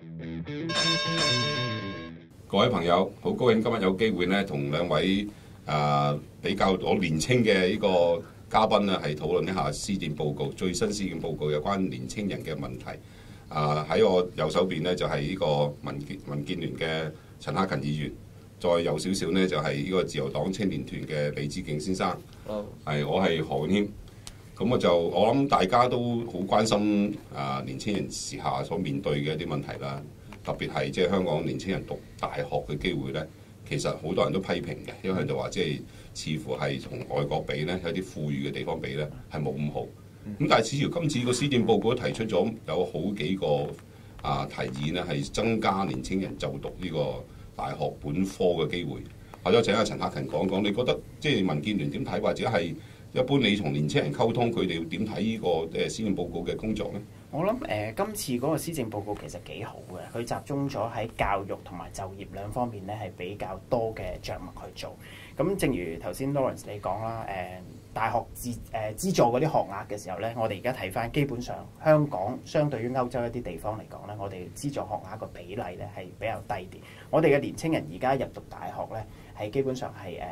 各位朋友，好高興今日有機會咧，同兩位比較我年青嘅呢個嘉賓咧，係討論一下施政報告最新施政報告有關年青人嘅問題。喺我右手邊咧就係呢個民建聯嘅陳克勤議員，再右少少呢，就係呢個自由黨青年團嘅李梓敬先生。我係何永謙。咁我諗大家都好關心年青人時下所面對嘅一啲問題啦。特別係即係香港年青人讀大學嘅機會咧，其實好多人都批評嘅，因為就話即係似乎係同外國比咧，有啲富裕嘅地方比咧係冇咁好。咁但係似乎今次個施政報告都提出咗有好幾個提議咧，係增加年青人就讀呢個大學本科嘅機會。或者請阿陳克勤講講，你覺得即係民建聯點睇，或者係一般你同年青人溝通，佢哋點睇呢個施政報告嘅工作咧？ 我諗今次嗰個施政報告其實幾好嘅，佢集中咗喺教育同埋就業兩方面咧係比較多嘅着墨去做。咁正如頭先 Lawrence 你講啦，大學資助嗰啲學額嘅時候咧，我哋而家睇翻，基本上香港相對於歐洲一啲地方嚟講咧，我哋資助學額個比例咧係比較低啲。我哋嘅年青人而家入讀大學咧係基本上係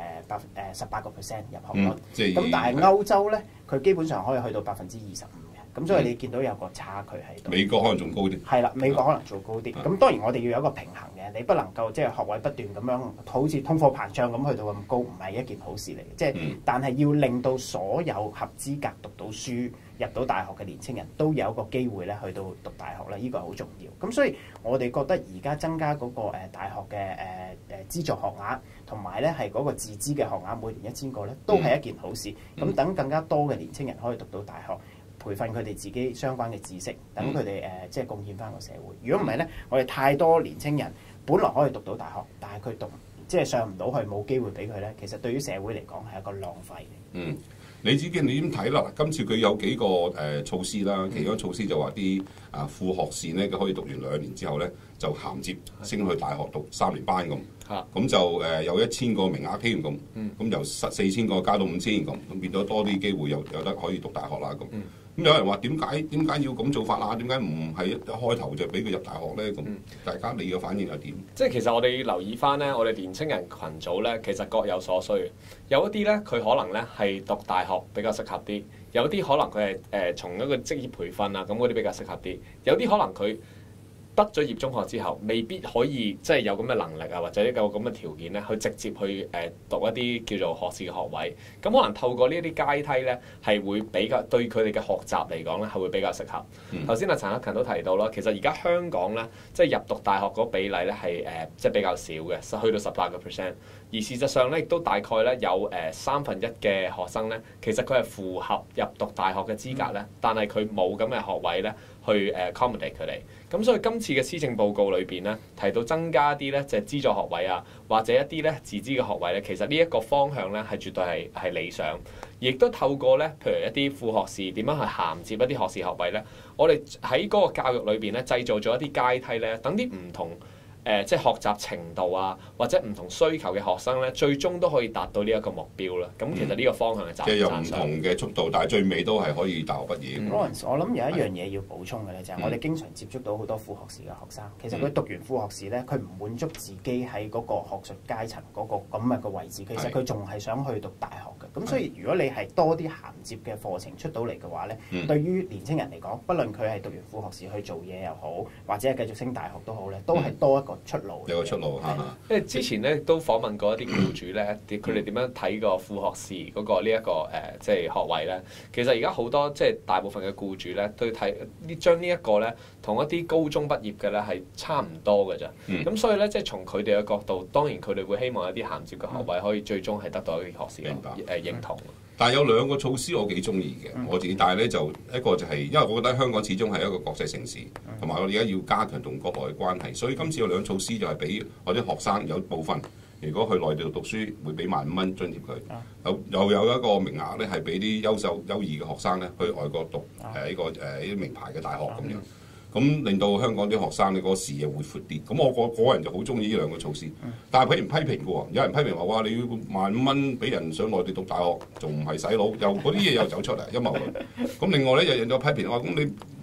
18% 入學率，咁但係歐洲咧佢基本上可以去到25%。咁所以你見到有個差距喺度。 美國可能仲高啲。係啦，美國可能做高啲。咁當然我哋要有一個平衡嘅，你不能夠即係學位不斷咁樣，好似通貨膨脹咁去到咁高，唔係一件好事嚟嘅。即係，但係要令到所有合資格讀到書、入到大學嘅年青人都有一個機會咧，去到讀大學咧，呢個係好重要。咁所以我哋覺得而家增加嗰個大學嘅資助學額，同埋咧係嗰個自資嘅學額，每年1000個咧，都係一件好事。咁等更加多嘅年青人可以讀到大學。培訓佢哋自己相關嘅知識，等佢哋即係貢獻翻個社會。如果唔係咧，我哋太多年青人本來可以讀到大學，但係佢即係上唔到去，冇機會俾佢咧。其實對於社會嚟講係一個浪費。 李梓敬，你點睇啦？今次佢有幾個措施啦，其中措施就話啲副學士咧，佢可以讀完2年之後咧，就銜接升去大學讀3年班咁。咁就有1000個名額添咁，咁由4000個加到5000咁變咗多啲機會有得可以讀大學啦咁。咁有人話點解要咁做法啊？點解唔係一開頭就俾佢入大學咧？咁大家你嘅反應係點？ 即係其實我哋留意翻咧，我哋年青人群組咧，其實各有所需。有一啲咧，佢可能咧係讀大學比較適合啲；有啲可能佢係從一個職業培訓啊，咁嗰啲比較適合啲；有啲可能佢畢咗業中學之後，未必可以即係有咁嘅能力啊，或者有咁嘅條件咧，去直接去讀一啲叫做學士嘅學位。咁可能透過呢一啲階梯咧，係會比較對佢哋嘅學習嚟講咧，係會比較適合。頭先阿陳克勤都提到啦，其實而家香港咧，即係入讀大學嗰比例咧係即係比較少嘅，去到18%。而事實上咧，亦都大概咧有1/3嘅學生咧，其實佢係符合入讀大學嘅資格咧，但係佢冇咁嘅學位咧去accommodate 佢哋。咁所以今次嘅施政報告裏邊咧，提到增加一啲咧，就係資助學位啊，或者一啲咧自資嘅學位咧，其實呢一個方向咧係絕對係理想，亦都透過咧，譬如一啲副學士點樣去銜接一啲學士學位咧，我哋喺嗰個教育裏邊咧製造咗一啲階梯咧，等啲唔同即係學習程度啊，或者唔同需求嘅學生咧，最終都可以達到呢一個目標啦。咁其實呢個方向係即係有唔同嘅速度，但係最尾都係可以大學畢業。 Lawrence，我諗有一樣嘢要補充嘅咧，就係我哋經常接觸到好多副學士嘅學生，其實佢讀完副學士咧，佢唔滿足自己喺嗰個學術階層嗰個咁嘅個位置，其實佢仲係想去讀大學嘅。咁所以如果你係多啲銜接嘅課程出到嚟嘅話咧，對於年青人嚟講，不論佢係讀完副學士去做嘢又好，或者係繼續升大學都好咧，都係多一個出路。 有個出路嚇。 因為之前咧都訪問過一啲僱主咧，佢哋點樣睇個副學士嗰個呢一個即係學位咧？其實而家好多即係大部分嘅僱主咧，都睇將呢一個咧同一啲高中畢業嘅咧係差唔多嘅咋。咁所以咧，即係從佢哋嘅角度，當然佢哋會希望有啲銜接嘅學位可以最終係得到一啲學士嘅認同。 但係有2個措施我幾中意嘅，我自己。但係咧就一個就係，因為我覺得香港始終係一個國際城市，同埋我哋而家要加強同國內嘅關係，所以今次有2措施就係俾我啲學生有部分，如果去內地讀書，會俾15000蚊津貼佢。又有一個名額咧，係俾啲優異嘅學生咧去外國讀呢啲名牌嘅大學咁樣。咁令到香港啲學生嘅嗰個視野會闊啲。咁我個人就好中意呢2個措施。但係佢唔批評嘅喎，有人批評話：哇，你要15000蚊俾人上內地讀大學，仲唔係洗腦？又嗰啲嘢又走出嚟陰謀論。咁另外咧，有人就批評話：咁你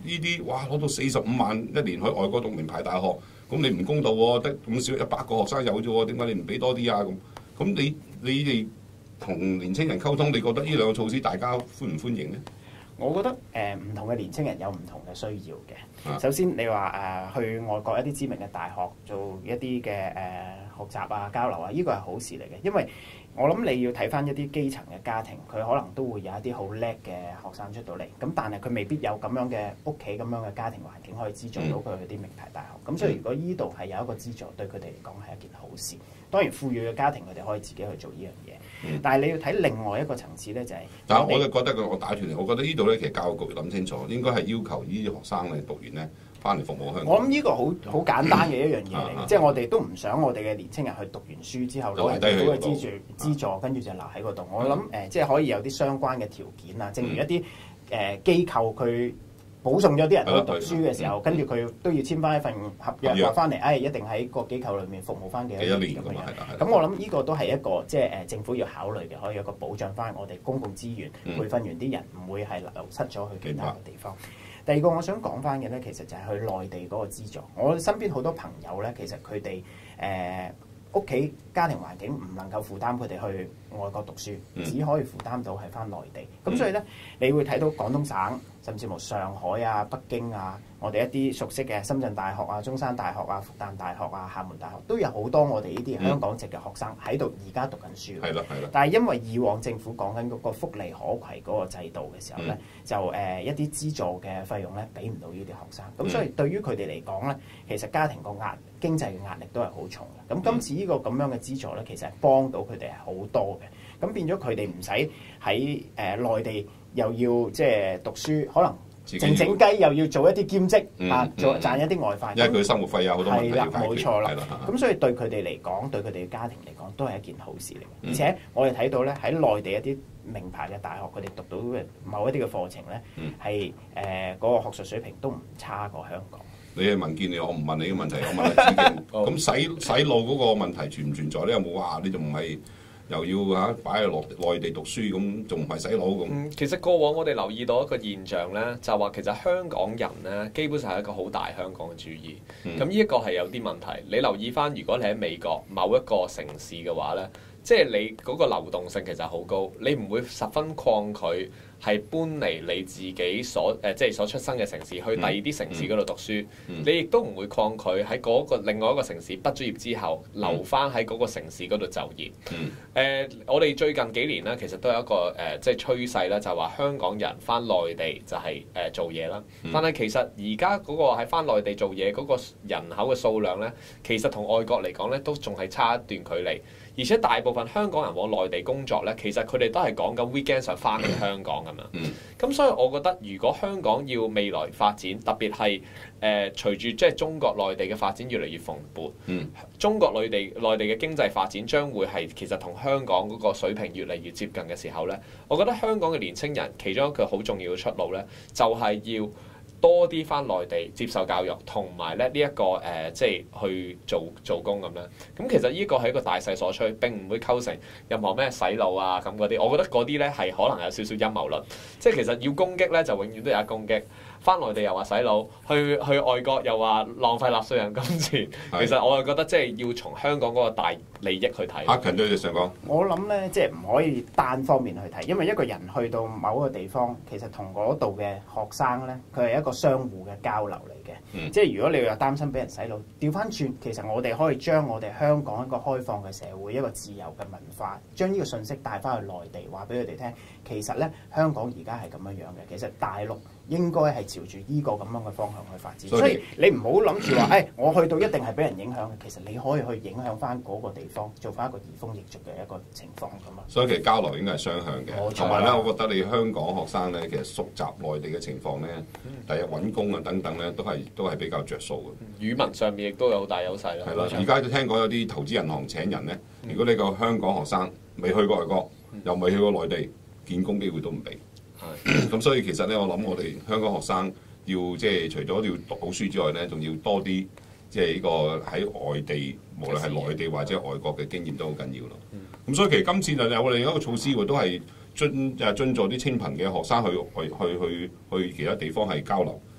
呢啲哇攞到45萬一年去外國讀名牌大學，咁你唔公道喎，得咁少100個學生有啫喎，點解你唔俾多啲啊？咁你哋同年青人溝通，你覺得呢兩個措施大家歡唔歡迎咧？ 我覺得唔同嘅年青人有唔同嘅需要嘅。首先你話去外國一啲知名嘅大學做一啲嘅學習啊、交流啊，呢個係好事嚟嘅，因為我諗你要睇翻一啲基層嘅家庭，佢可能都會有一啲好叻嘅學生出到嚟，咁但係佢未必有咁樣嘅屋企咁樣嘅家庭環境可以資助到佢去啲名牌大學。咁所以如果依度係有一個資助，對佢哋嚟講係一件好事。當然富裕嘅家庭佢哋可以自己去做呢樣嘢。但係你要睇另外一個層次咧，就係， 但係我就覺得我打斷你，我覺得呢度咧其實教育局要諗清楚，應該係要求呢啲學生咧讀完咧翻嚟服務香港。 我諗呢個好簡單嘅一樣嘢嚟，即係我哋都唔想我哋嘅年青人去讀完書之後攞政府嘅資助，跟住就留喺嗰度。我諗即係可以有啲相關嘅條件啊，正如一啲機構佢保送咗啲人去讀書嘅時候，跟住佢都要簽翻一份合約話翻嚟，一定喺個機構裏面服務翻幾多年咁樣。咁我諗呢個都係一個即係政府要考慮嘅，可以有個保障翻我哋公共資源，培訓完啲人唔會係流失咗去其他嘅地方。第二個我想講翻嘅咧，其實就係去內地嗰個資助。我身邊好多朋友咧，其實佢哋屋企家庭環境唔能夠負擔佢哋去外國讀書，只可以負擔到係翻內地。咁所以咧，你會睇到廣東省，甚至乎上海啊、北京啊，我哋一啲熟悉嘅深圳大學啊、中山大學啊、復旦大學啊、廈門大學，都有好多我哋呢啲香港籍嘅學生喺度而家讀緊書。 係啦。 但係因為以往政府講緊嗰個福利可攜嗰個制度嘅時候咧，就一啲資助嘅費用咧，俾唔到呢啲學生。咁所以對於佢哋嚟講咧，其實家庭個經濟嘅壓力都係好重嘅。咁今次呢個咁樣嘅資助咧，其實係幫到佢哋係好多嘅。咁變咗佢哋唔使喺內地又要即係讀書，可能靜雞又要做一啲兼職賺一啲外快。 因為佢生活費有好多問題要解決。 冇錯啦。咁所以對佢哋嚟講，對佢哋嘅家庭嚟講，都係一件好事嚟。而且我哋睇到咧，喺內地一啲名牌嘅大學，佢哋讀到嘅某一啲嘅課程咧，係嗰個學術水平都唔差過香港。 你係民建聯，我唔問你嘅問題，我問你自己。咁洗腦嗰個問題存唔存在咧？有冇話你仲唔係又要擺喺內地讀書咁，仲唔係洗腦咁？ 其實過往我哋留意到一個現象咧，就話其實香港人咧，基本上係一個好大香港嘅主義。咁呢一個係有啲問題。你留意翻，如果你喺美國某一個城市嘅話咧，即係你嗰個流動性其實好高，你唔會十分抗拒係搬嚟你自己即係所出生嘅城市，去第二啲城市嗰度讀書。你亦都唔會抗拒喺嗰個另外一個城市畢咗業之後留翻喺嗰個城市嗰度就業。我哋最近幾年咧，其實都有一個即係趨勢咧，就係話香港人翻內地就係做嘢啦。但係其實而家嗰個喺翻內地做嘢嗰個人口嘅數量咧，其實同外國嚟講咧，都仲係差一段距離。而且大部分香港人往內地工作咧，其實佢哋都係講緊 weekend 上翻嚟香港咁樣。咁所以我覺得，如果香港要未來發展，特別係隨住即係中國內地嘅發展越嚟越蓬勃，中國內地嘅經濟發展將會係其實同香港嗰個水平越嚟越接近嘅時候咧，我覺得香港嘅年青人其中一個好重要嘅出路咧，就係要多啲翻內地接受教育，同埋咧呢一個即係去做工咁啦。咁其實呢個係一個大勢所趨，並唔會構成任何咩洗腦啊咁嗰啲。我覺得嗰啲咧係可能有少少陰謀論，即係其實要攻擊咧就永遠都有得攻擊。翻內地又話洗腦，去外國又話浪費納稅人金錢。其實我係覺得即係要從香港嗰個大利益去睇。 阿勤對你想講， 我諗咧即係唔可以單方面去睇，因為一個人去到某一個地方，其實同嗰度嘅學生咧，佢係一個相互嘅交流嚟嘅。即係如果你又擔心俾人洗腦，調翻轉，其實我哋可以將我哋香港一個開放嘅社會，一個自由嘅文化，將呢個信息帶翻去內地，話俾佢哋聽。其實咧，香港而家係咁樣樣嘅。其實大陸應該係朝住呢個咁樣嘅方向去發展。所以你唔好諗住話，我去到一定係俾人影響嘅。其實你可以去影響翻嗰個地方，做翻一個移風易俗嘅一個情況咁啊。 所以其實交流應該係雙向嘅。同埋咧，我覺得你香港學生咧，其實熟習內地嘅情況咧，第日揾工啊等等咧，都係比較着數嘅。 語文上面亦都有好大優勢啦。 係啦，而家都聽講有啲投資銀行請人咧，如果你個香港學生未去過外國，又未去過內地，見工機會都唔俾。咁所以其實咧，我諗我哋香港學生要即係除咗要讀好書之外咧，仲要多啲即係呢個喺外地，無論係內地或者外國嘅經驗都好緊要咯。咁所以其實今次就有另一個措施喎，都係津助啲清貧嘅學生去其他地方係交流，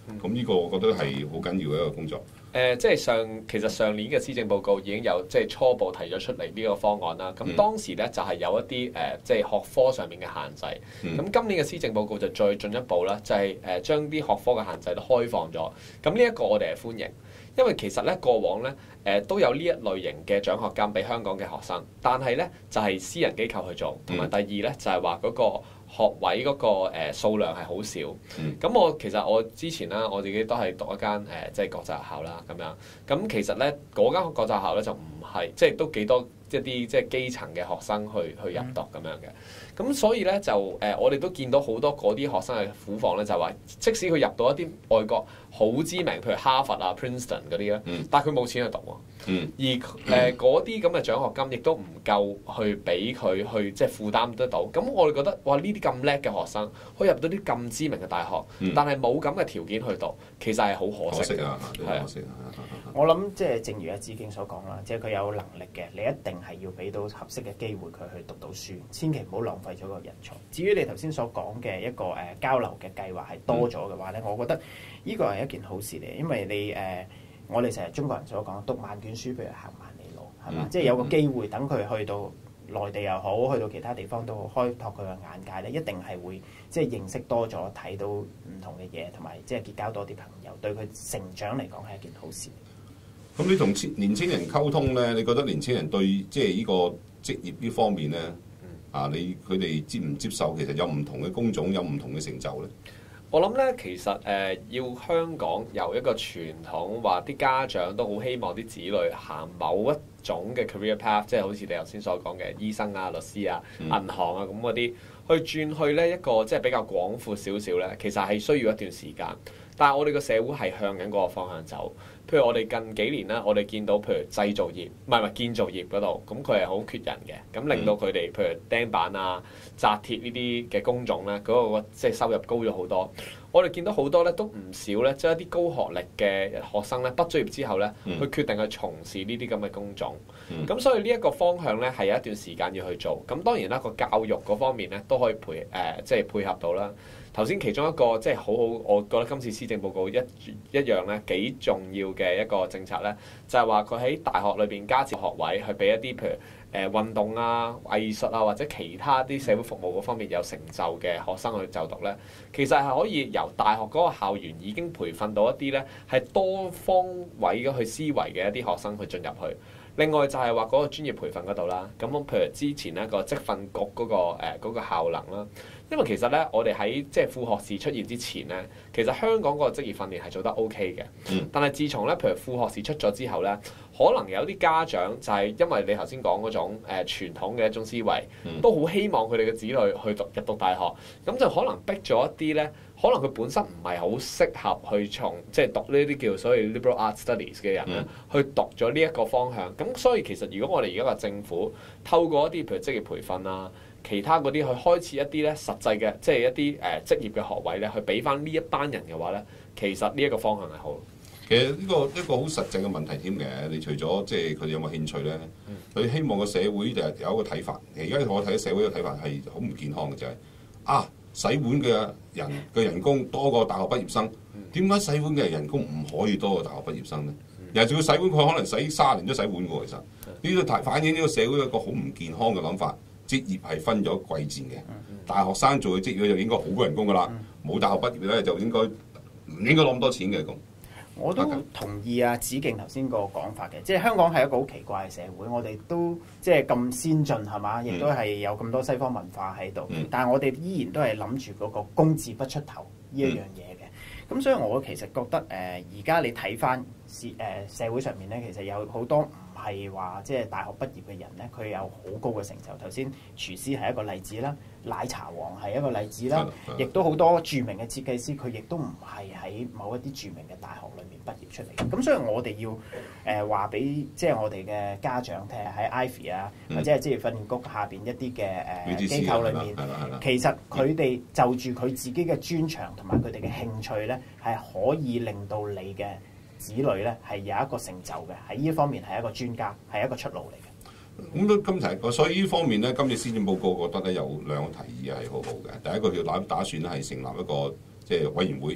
咁呢個我覺得係好緊要嘅一個工作。 即係其實上年嘅施政報告已經有即係初步提咗出嚟呢個方案啦。咁當時咧就係有一啲即係學科上面嘅限制。咁今年嘅施政報告就再進一步啦，就係將啲學科嘅限制都開放咗。咁呢一個我哋係歡迎，因為其實咧過往咧都有呢一類型嘅獎學金俾香港嘅學生，但係咧就係私人機構去做，同埋第二咧就係話嗰個學位嗰個數量係好少。咁其實我之前啦，我自己都係讀一間即係國際學校啦咁樣。咁其實咧嗰間國際學校咧就唔係即係都幾多一啲即係基層嘅學生去入讀咁樣嘅。咁所以咧就我哋都見到好多嗰啲學生嘅苦況咧，就係話即使佢入到一啲外國好知名，譬如哈佛啊、Princeton 嗰啲咧，但係佢冇錢去讀喎。而嗰啲咁嘅獎學金亦都唔夠去俾佢去即係負擔得到。咁我哋覺得哇，呢啲咁叻嘅學生可以入到啲咁知名嘅大學，但係冇咁嘅條件去讀，其實係好可惜嘅。 可惜啊！ 我諗即係正如阿子敬所講啦，即係佢有能力嘅，你一定係要俾到合適嘅機會佢去讀到書，千祈唔好浪費咗個人才。至於你頭先所講嘅一個交流嘅計劃係多咗嘅話咧，我覺得呢個係一件好事嚟，因為你我哋成日中國人所講讀萬卷書不如行萬里路，係嘛？即係有個機會等佢去到內地又好，去到其他地方都好，開拓佢嘅眼界咧，一定係會即係認識多咗，睇到唔同嘅嘢，同埋即係結交多啲朋友，對佢成長嚟講係一件好事。 咁你同年青人溝通咧，你覺得年青人對即係呢個職業呢方面咧，佢哋接唔接受？其實有唔同嘅工種，有唔同嘅成就咧。 我諗咧，其實要香港由一個傳統話啲家長都好希望啲子女行某一種嘅 career path， 即係好似你頭先所講嘅醫生啊、律師啊、銀行啊咁嗰啲，去轉去咧一個即係比較廣闊少少咧，其實係需要一段時間。但係我哋個社會係向緊嗰個方向走。譬如我哋近幾年咧，我哋見到譬如製造業，唔係建造業嗰度，咁佢係好缺人嘅，咁令到佢哋譬如釘板啊、紮鐵呢啲嘅工種咧，嗰個即係收入高咗好多。我哋見到好多咧都唔少咧，即係一啲高學歷嘅學生咧，畢咗業之後咧，佢決定去從事呢啲咁嘅工種。咁所以呢一個方向咧係有一段時間要去做。咁當然啦，個教育嗰方面咧都可以即係配合到啦。頭先其中一個即係好好，我覺得今次施政報告一樣咧幾重要嘅一個政策咧，就係話佢喺大學裏邊加設學位，去俾一啲譬如運動啊、藝術啊或者其他啲社會服務嗰方面有成就嘅學生去就讀咧，其實係可以由大學嗰個校園已經培訓到一啲咧係多方位嘅去思維嘅一啲學生去進入去。另外就係話嗰個專業培訓嗰度啦，咁譬如之前咧個職訓局嗰個效能啦。因為其實咧，我哋喺即係副學士出現之前咧，其實香港嗰個職業訓練係做得 OK 嘅。但係自從咧，譬如副學士出咗之後咧，可能有啲家長就係因為你頭先講嗰種傳統嘅一種思維，都好希望佢哋嘅子女去入讀大學，咁就可能逼咗一啲咧，可能佢本身唔係好適合去即係讀呢啲叫所謂 liberal arts studies 嘅人咧，去讀咗呢一個方向。咁所以其實如果我哋而家個政府透過一啲譬如職業培訓啊，其他嗰啲去開設一啲咧實際嘅，即係一啲職業嘅學位咧，去俾翻呢一班人嘅話咧，其實呢一個方向係好。 其實呢個一個好實際嘅問題添嘅。你除咗即係佢哋有冇興趣咧，佢希望個社會就有一個睇法。而家我睇社會嘅睇法係好唔健康嘅，就係洗碗嘅人嘅人工多過大學畢業生。點解洗碗嘅人工唔可以多過大學畢業生咧？又仲要洗碗，佢可能洗30年都洗碗喎。其實呢個反映呢個社會一個好唔健康嘅諗法。職業係分咗貴賤嘅，大學生做嘅職業就應該好高人工噶啦，冇大學畢業咧就唔應該攞咁多錢嘅咁。 我都同意啊子敬頭先個講法嘅，即係香港係一個好奇怪嘅社會，我哋都即係咁先進係嘛，亦都係有咁多西方文化喺度，但係我哋依然都係諗住嗰個工字不出頭呢一樣嘢嘅。咁所以我其實覺得而家你睇翻社會上面咧，其實有好多唔係話即係大學畢業嘅人咧，佢有好高嘅成就。頭先廚師係一個例子啦，奶茶王係一個例子啦，亦都好多著名嘅設計師，佢亦都唔係喺某一啲著名嘅大學裏面畢業出嚟。咁所以我哋要話俾即係我哋嘅家長聽，喺 Ivy 啊或者係職業訓練局下邊一啲嘅機構裏面，其實佢哋就住佢自己嘅專長同埋佢哋嘅興趣咧，係可以令到你嘅子女咧係有一個成就嘅，喺呢一方面係一個專家，係一個出路嚟嘅。 咁都今題，所以呢方面咧，今次施政報告覺得咧有兩個提議係好好嘅。第一個叫打算咧係成立一個即係委員會，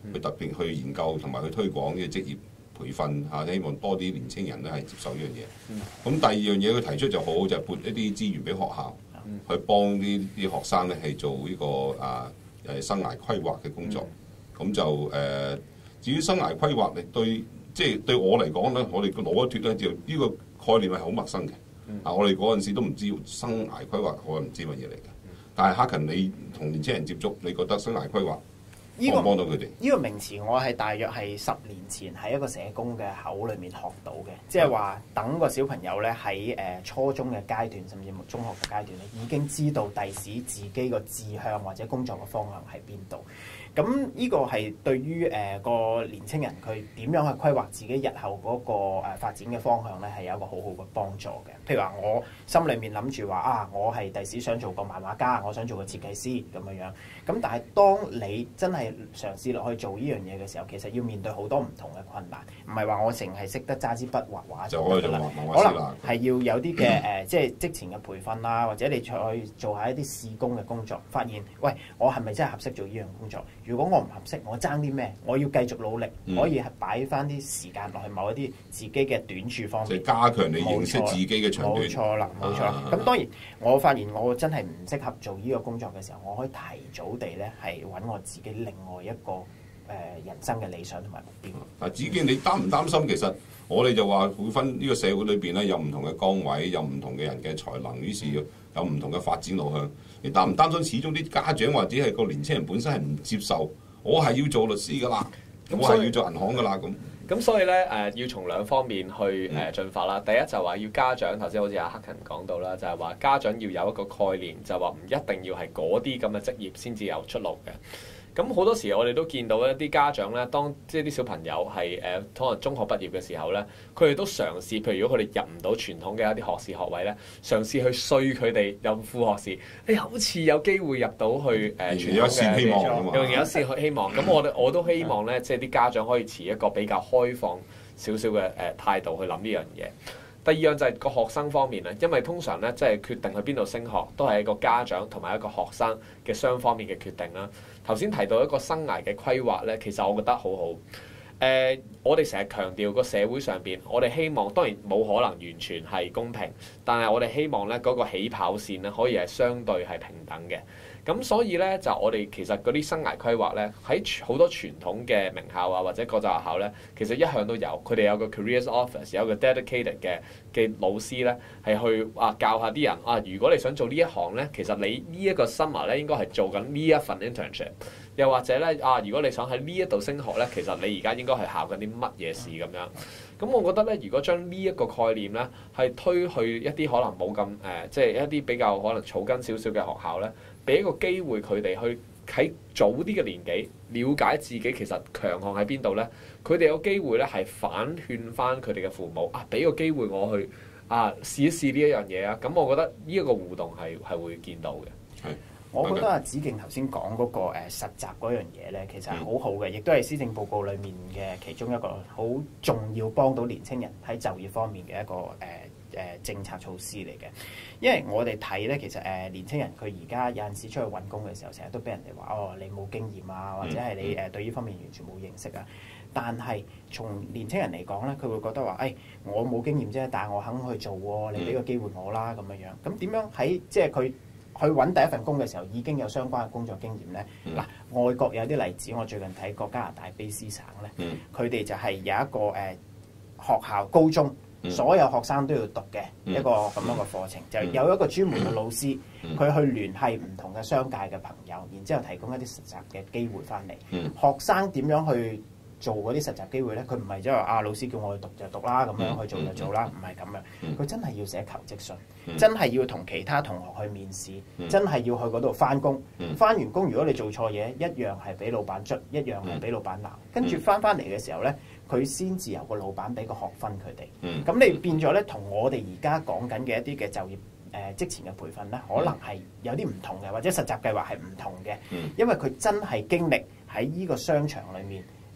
去特別去研究同埋去推廣呢個職業培訓嚇，希望多啲年青人咧係接受呢樣嘢。咁第二樣嘢佢提出就好，就係撥一啲資源俾學校，去幫啲學生咧係做呢個生涯規劃嘅工作。咁就至於生涯規劃，即係對我嚟講咧，我哋攞一脱咧，就呢個概念係好陌生嘅。我哋嗰陣時都唔知生涯規劃，我唔知乜嘢嚟嘅。但係克勤，你同年青人接觸，你覺得生涯規劃幫唔幫到佢哋？ 呢個名詞我係大約係10年前喺一個社工嘅口裏面學到嘅，即係話等個小朋友咧喺初中嘅階段，甚至乎中學嘅階段咧，已經知道第時自己個志向或者工作嘅方向喺邊度。咁呢個係對於個年青人佢點樣去規劃自己日後嗰個發展嘅方向咧，係有一個好好嘅幫助嘅。譬如話，我心裏面諗住話我係第時想做個漫畫家，我想做個設計師咁樣樣。咁但係當你真係嘗試落去做呢樣嘢嘅時候，其實要面對好多唔同嘅困難，唔係話我淨係識得揸支筆畫畫就得啦。可能係要有啲嘅即係職前嘅培訓啦，或者你去做下一啲試工嘅工作，發現喂，我係咪真係合適做呢樣工作？如果我唔合適，我爭啲咩？我要繼續努力，可以係擺翻啲時間落去某一啲自己嘅短處方面， 即係加強你認識自己嘅長短。 冇錯啦，冇錯啦。咁當然，我發現我真係唔適合做呢個工作嘅時候，我可以提早地咧係揾我自己另外一個人生嘅理想同埋目標。 子健，你擔唔擔心？其實我哋就話會分呢個社會裏邊咧，有唔同嘅崗位，有唔同嘅人嘅才能，於是有唔同嘅發展路向。你擔唔擔心？始終啲家長或者係個年青人本身係唔接受，我係要做律師㗎啦，我係要做銀行㗎啦咁。 咁所以咧要從兩方面去進發啦。第一就話要家長，頭先好似阿克勤講到啦，就係話家長要有一個概念，就話唔一定要係嗰啲咁嘅職業先至有出路嘅。咁好多時我哋都見到一啲家長咧，當即係啲小朋友係可能中學畢業嘅時候咧，佢哋都嘗試，譬如如果佢哋入唔到傳統嘅一啲學士學位咧，嘗試去說佢哋入副學士，你好似有機會入到去傳統嘅， 有一線希望啊嘛， 有一線希望。咁我都希望咧，即係啲家長可以持一個比較開放少少嘅態度去諗呢樣嘢。第二樣就係個學生方面咧，因為通常咧即係決定去邊度升學，都係一個家長同埋一個學生嘅雙方面嘅決定啦。頭先提到一個生涯嘅規劃咧，其實我覺得好好。我哋成日強調個社會上邊，我哋希望當然冇可能完全係公平，但係我哋希望咧嗰個起跑線咧可以係相對係平等嘅。咁所以咧就我哋其實嗰啲生涯規劃咧喺好多傳統嘅名校啊或者國際學校咧，其實一向都有，佢哋有個 careers office， 有個 dedicated 嘅老師咧係去教下啲人如果你想做呢一行咧，其實你呢一個 summer 咧應該係做緊呢一份 internship， 又或者咧如果你想喺呢一度升學咧，其實你而家應該係考緊啲乜嘢試咁樣。咁我覺得咧，如果將呢一個概念咧係推去一啲可能冇咁即係一啲比較可能草根少少嘅學校咧，俾一個機會佢哋去喺早啲嘅年紀了解自己其實強項喺邊度咧，佢哋有機會咧係反勸翻佢哋嘅父母俾個機會我去試一試呢一樣嘢啊！咁我覺得呢一個互動係會見到嘅。 我覺得子敬頭先講嗰個實習嗰樣嘢咧，其實係好好嘅，亦都係施政報告裡面嘅其中一個好重要幫到年青人喺就業方面嘅一個政策措施嚟嘅。因為我哋睇咧，其實年青人佢而家有陣時出去揾工嘅時候，成日都俾人哋話你冇經驗啊，或者係你對呢方面完全冇認識啊。但係從年青人嚟講咧，佢會覺得話我冇經驗啫，但係我肯去做喎，你俾個機會我啦咁樣樣。咁點樣喺即係佢去揾第一份工嘅時候已經有相關嘅工作經驗咧？外國有啲例子，我最近睇過加拿大卑詩省咧，佢哋就係有一個學校高中。所有學生都要讀嘅一個咁樣嘅課程，就有一個專門嘅老師，佢去聯繫唔同嘅商界嘅朋友，然之後提供一啲實習嘅機會翻嚟。學生點樣去做嗰啲實習機會咧？佢唔係即係話老師叫我去讀就讀啦，咁樣去做就做啦，唔係咁樣。佢真係要寫求職信，真係要同其他同學去面試，真係要去嗰度翻工。翻完工如果你做錯嘢，一樣係俾老闆捽，一樣係俾老闆鬧。跟住翻嚟嘅時候咧，佢先至由個老闆俾個學分佢哋。咁你變咗咧，同我哋而家講緊嘅一啲嘅就業職前嘅培訓咧，可能係有啲唔同嘅，或者實習計劃係唔同嘅。因為佢真係經歷喺呢個商場裏面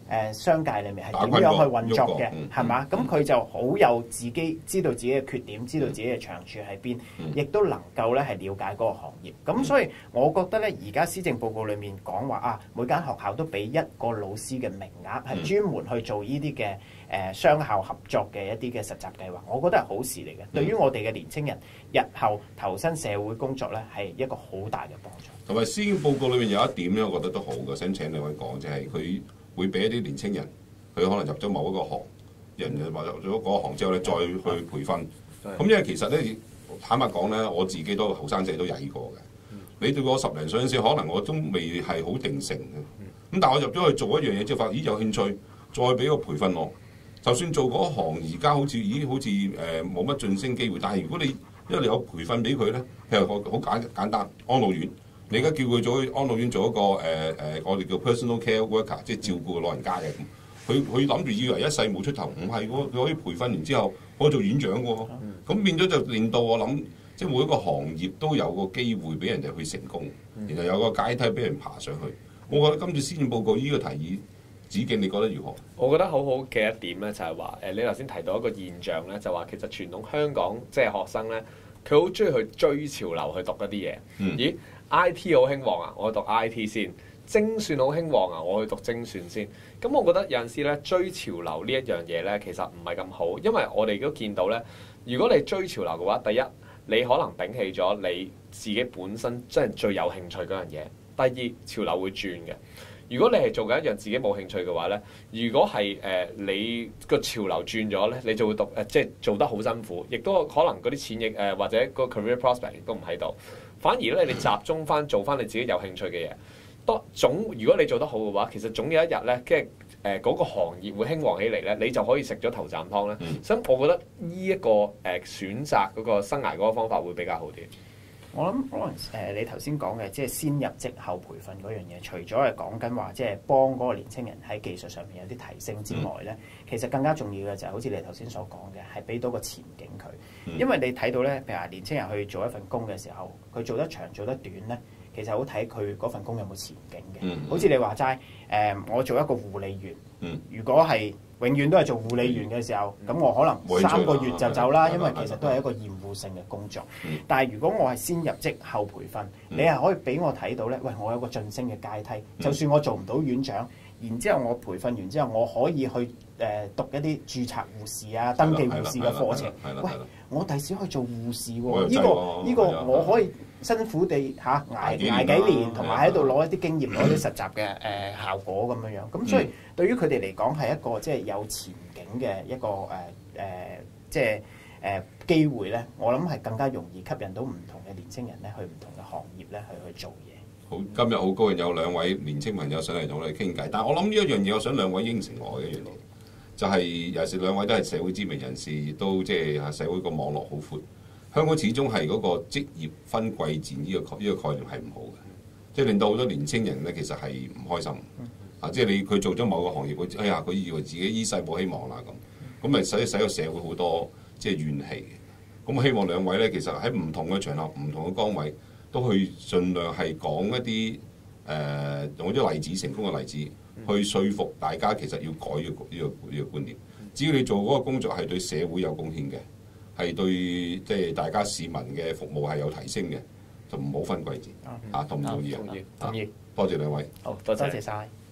商界裏面係點樣去運作嘅，係嘛？咁佢就好有自己知道自己嘅缺點，知道自己嘅長處喺邊，亦都能夠咧係了解嗰個行業。咁所以我覺得咧，而家施政報告裏面講話啊，每間學校都俾一個老師嘅名額，係專門去做呢啲嘅雙校合作嘅一啲嘅實習計劃，我覺得係好事嚟嘅。對於我哋嘅年青人日後投身社會工作咧，係一個好大嘅幫助。 同埋施政報告裏面有一點咧，我覺得都好嘅，想請兩位講，就係佢會俾一啲年青人，佢可能入咗某一個行，人話入咗嗰個行之後咧，再去培訓。咁因為其實咧，坦白講咧，我自己都後生仔都曳過嘅。你對我10零歲嗰陣時，可能我都未係好定性嘅。咁但係我入咗去做一樣嘢之後，發現咦有興趣，再俾個培訓我。就算做嗰行，而家好似冇乜晉升機會。但係如果因為你有培訓俾佢咧，譬如好簡單，安老院。你而家叫佢做安老院做一個我哋叫 personal care worker， 即係照顧老人家嘅。佢諗住以為一世冇出頭，唔係喎，佢可以培訓完之後可以做院長喎。咁變咗就令到我諗，即係每一個行業都有個機會俾人哋去成功，然後有個階梯俾人爬上去。我覺得今次施政報告呢個提議，子敬你覺得如何？ 我覺得好好嘅一點咧，就係話你頭先提到一個現象咧，就話其實傳統香港即係學生咧，佢好中意去追潮流去讀一啲嘢。咦？IT 好興旺啊，我去讀 IT 先；精算好興旺啊，我去讀精算先。咁我覺得有陣時咧，追潮流呢一樣嘢咧，其實唔係咁好，因為我哋都見到咧，如果你追潮流嘅話，第一你可能摒棄咗你自己本身真係最有興趣嗰樣嘢；第二潮流會轉嘅。如果你係做緊一樣自己冇興趣嘅話咧，如果係你個潮流轉咗咧，你就會即係做得好辛苦，亦都可能嗰啲錢亦或者個 career prospect 亦都唔喺度。反而咧，你集中翻做翻你自己有興趣嘅嘢，如果你做得好嘅話，其實總有一日咧，跟住嗰個行業會興旺起嚟咧，你就可以食咗頭啖湯咧。所以我覺得呢一個選擇嗰個生涯嗰個方法會比較好啲。 我諗可能你頭先講嘅即係先入職後培訓嗰樣嘢，除咗係講緊話即係幫嗰個年青人喺技術上面有啲提升之外咧，其實更加重要嘅就係好似你頭先所講嘅，係俾到個前景佢。因為你睇到咧，譬如話年青人去做一份工嘅時候，佢做得長做得短咧，其實好睇佢嗰份工有冇前景嘅。好似你話齋我做一個護理員，如果係永遠都係做護理員嘅時候，咁我可能3個月就走啦，因為其實都係一個厭惡性嘅工作。但係如果我係先入職後培訓，你係可以俾我睇到咧，喂，我有個晉升嘅階梯，就算我做唔到院長，然之後我培訓完之後，我可以去讀一啲註冊護士啊、登記護士嘅課程。喂，我第時可以做護士喎，呢個我可以辛苦地捱幾年，同埋喺度攞一啲經驗、攞啲實習嘅效果咁樣樣。咁所以對於佢哋嚟講係一個即係有前景嘅一個即係機會咧。我諗係更加容易吸引到唔同嘅年青人咧，去唔同嘅行業咧去做嘢。 好，今日好高興有兩位年青朋友上嚟同我哋傾偈。但係我諗呢一樣嘢，我想兩位應承我嘅一樣嘢，就係尤其是兩位都係社會知名人士，亦都即係社會個網絡好闊。香港始終係嗰個職業分貴賤呢個概念係唔好嘅，即係令到好多年青人咧其實係唔開心。即係佢做咗某個行業，佢以為自己依世冇希望啦咁咪使個社會好多即係怨氣嘅。咁希望兩位咧，其實喺唔同嘅場合、唔同嘅崗位，都去盡量係講一啲用啲例子、成功嘅例子，去說服大家其實要改呢個觀念。只要你做嗰個工作係對社會有貢獻嘅，係對即係大家市民嘅服務係有提升嘅，就唔好分貴賤。同唔同意啊？ 同意。 多謝兩位。 好，多謝晒。